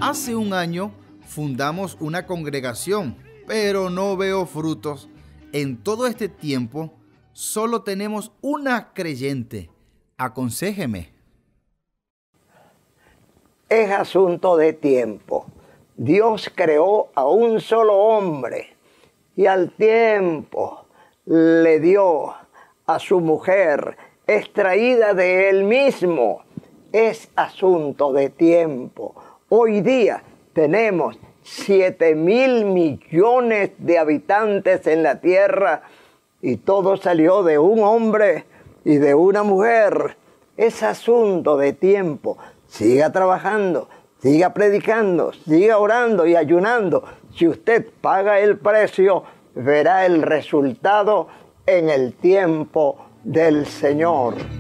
Hace un año fundamos una congregación, pero no veo frutos. En todo este tiempo, solo tenemos una creyente. Aconséjeme. Es asunto de tiempo. Dios creó a un solo hombre y al tiempo le dio a su mujer, extraída de él mismo. Es asunto de tiempo. Hoy día tenemos 7.000 millones de habitantes en la tierra y todo salió de un hombre y de una mujer. Es asunto de tiempo. Siga trabajando, siga predicando, siga orando y ayunando. Si usted paga el precio, verá el resultado en el tiempo del Señor.